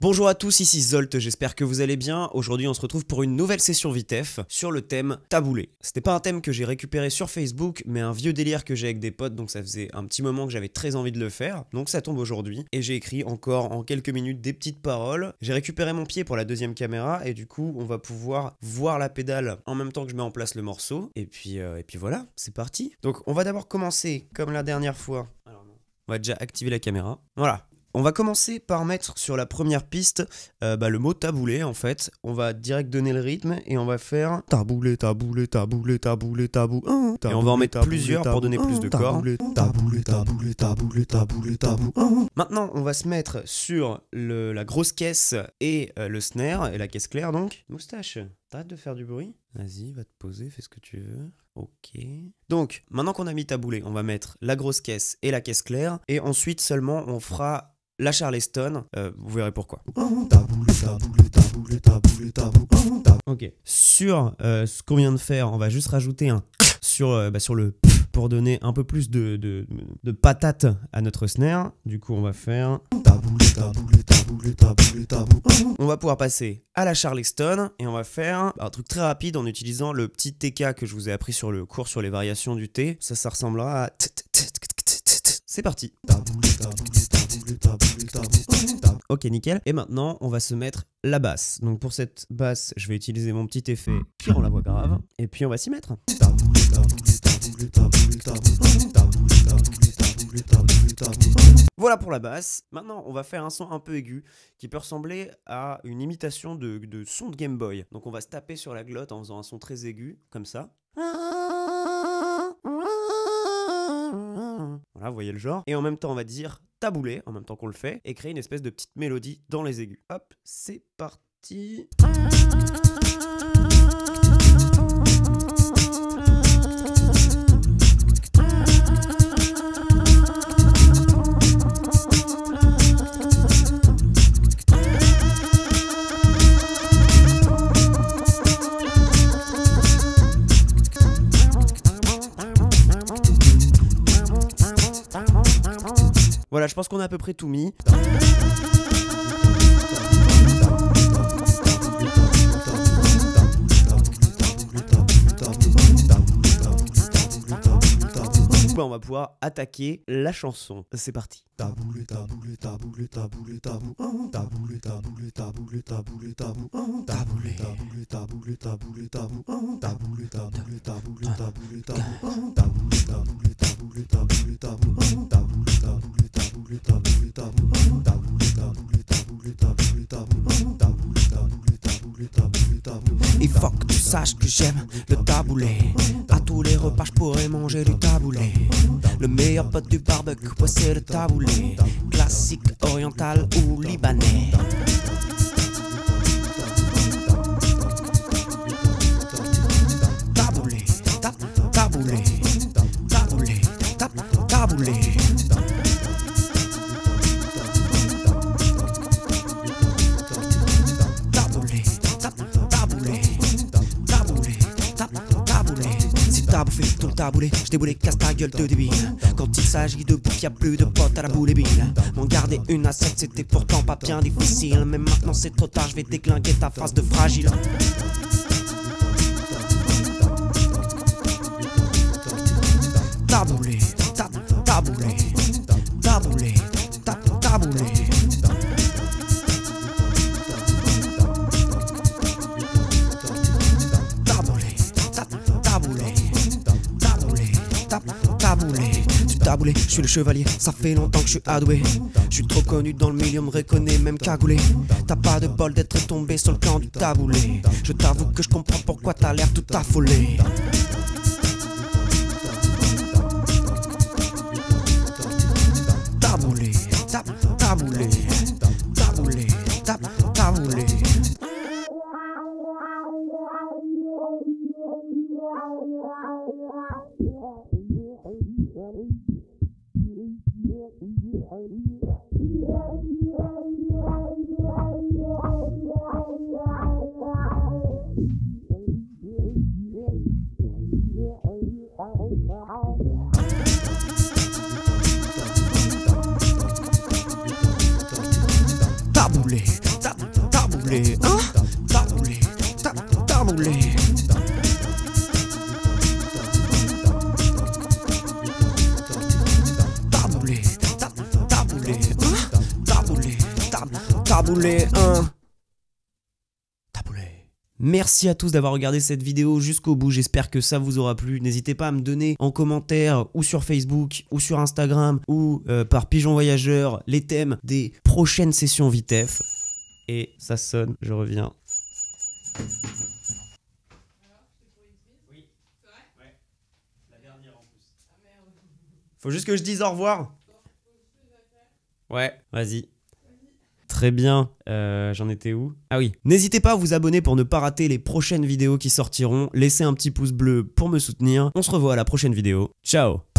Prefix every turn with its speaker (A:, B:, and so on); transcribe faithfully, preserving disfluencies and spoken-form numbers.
A: Bonjour à tous, ici Zolt, j'espère que vous allez bien. Aujourd'hui on se retrouve pour une nouvelle session Vitef sur le thème taboulé. C'était pas un thème que j'ai récupéré sur Facebook, mais un vieux délire que j'ai avec des potes, donc ça faisait un petit moment que j'avais très envie de le faire. Donc ça tombe aujourd'hui, et j'ai écrit encore en quelques minutes des petites paroles. J'ai récupéré mon pied pour la deuxième caméra, et du coup on va pouvoir voir la pédale en même temps que je mets en place le morceau. Et puis, euh, et puis voilà, c'est parti. Donc on va d'abord commencer, comme la dernière fois. Alors non. On va déjà activer la caméra. Voilà. On va commencer par mettre sur la première piste euh, bah, le mot taboulé en fait. On va direct donner le rythme et on va faire taboulé, taboulé, taboulé, taboulé, tabou. Hein, et on va en mettre taboulé, plusieurs taboulé, pour donner plus de corps. Taboulé, taboulé, taboulé, taboulé, taboulé, tabou. Hein. Maintenant, on va se mettre sur le, la grosse caisse et euh, le snare et la caisse claire donc. Moustache, t'arrêtes de faire du bruit. Vas-y, va te poser, fais ce que tu veux. Ok. Donc, maintenant qu'on a mis taboulé, on va mettre la grosse caisse et la caisse claire. Et ensuite seulement, on fera la Charleston, euh, vous verrez pourquoi. Ok. Sur euh, ce qu'on vient de faire, on va juste rajouter un sur, euh, bah, sur le pour donner un peu plus de, de, de patate à notre snare. Du coup, on va faire. On va pouvoir passer à la Charleston et on va faire un truc très rapide en utilisant le petit T K que je vous ai appris sur le cours sur les variations du T. Ça, ça ressemblera à. C'est parti. Ok, nickel. Et maintenant, on va se mettre la basse. Donc pour cette basse, je vais utiliser mon petit effet qui rend la voix grave. Et puis on va s'y mettre. Voilà pour la basse. Maintenant, on va faire un son un peu aigu qui peut ressembler à une imitation de, de son de Game Boy. Donc on va se taper sur la glotte en faisant un son très aigu, comme ça. Voilà, vous voyez le genre. Et en même temps, on va dire taboulé, en même temps qu'on le fait, et créer une espèce de petite mélodie dans les aigus. Hop, c'est parti. Voilà, je pense qu'on a à peu près tout mis. On va pouvoir attaquer la chanson. C'est parti. Taboulé, taboulé, taboulé, taboulé, tabou. Taboulé, taboulé, taboulé, taboulé, tabou. Taboulé, taboulé, taboulé, taboulé, tabou. Taboulé, taboulé, taboulé, taboulé, tabou. Taboulé, taboulé, taboulé, taboulé, tabou. Taboulé, taboulé, taboulé, taboulé, tabou. Taboulé, taboulé, taboulé, taboulé, tabou. Taboulé, taboulé, taboulé, taboulé, tabou. Il faut que tu saches que j'aime le taboulé. À tous les repas, je pourrais manger du taboulé. Le meilleur pote du barbecue, ouais, c'est le taboulé. Classique, oriental ou libanais. Taboulé, tap, taboulé, taboulé, tap, taboulé. Taboulé, tap, taboulé, taboulé, tap, taboulé. Si t'as bouffé ton taboulé, je déboulé, casse ta gueule de débile. Quand il s'agit de bouffe, y'a plus de potes à la boule et bile. M'en garder une assiette, c'était pourtant pas bien difficile. Mais maintenant c'est trop tard, je vais déglinguer ta face de fragile. Taboulé, tap, taboulé, taboulé, tap, taboulé. Taboulé, tap, taboulé, taboulé, tap, taboulé. Du taboulé, je suis le chevalier, ça fait longtemps que je suis adoué. Je suis trop connu dans le milieu, me reconnaît même cagoulé. T'as pas de bol d'être tombé sur le plan du taboulé. Je t'avoue que je comprends pourquoi t'as l'air tout affolé. Taboulé, tap, taboulé, taboulé, tap, taboulé. taboulé, hein, taboulé, ta- taboulé. Taboulé, ta- taboulé, hein, taboulé, ta- taboulé, hein. Merci à tous d'avoir regardé cette vidéo jusqu'au bout, j'espère que ça vous aura plu. N'hésitez pas à me donner en commentaire ou sur Facebook ou sur Instagram ou euh, par Pigeon Voyageur les thèmes des prochaines sessions Vitef. Et ça sonne, je reviens. Faut juste que je dise au revoir. Ouais, vas-y. Très bien, euh, j'en étais où? Ah oui, n'hésitez pas à vous abonner pour ne pas rater les prochaines vidéos qui sortiront. Laissez un petit pouce bleu pour me soutenir. On se revoit à la prochaine vidéo. Ciao!